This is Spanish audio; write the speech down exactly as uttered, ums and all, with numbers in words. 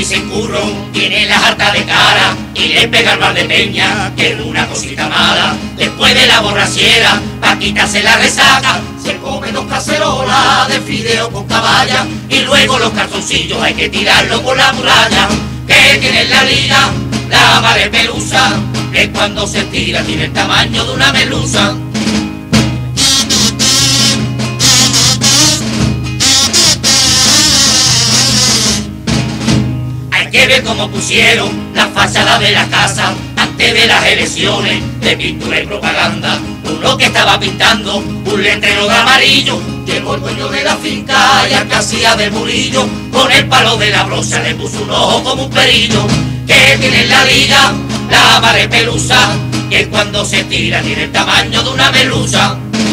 dicen curro, tiene la harta de cara y le pega al Valdepeña, que es una cosita mala. Después de la borrachera, pa' quitarse la resaca, se come dos cacerolas de fideo con caballa y luego los calzoncillos hay que tirarlo por la muralla. Que tiene en la liga la madre pelusa, que cuando se tira tiene el tamaño de una melusa. Hay que ver cómo pusieron la fachada de la casa antes de las elecciones de pintura y propaganda. Uno que estaba pintando un letrero de amarillo, llegó el dueño de la finca y al que hacía del murillo, con el palo de la brocha le puso un ojo como un perillo. Que tiene en la liga la madre pelusa, que cuando se tira tiene el tamaño de una melusa.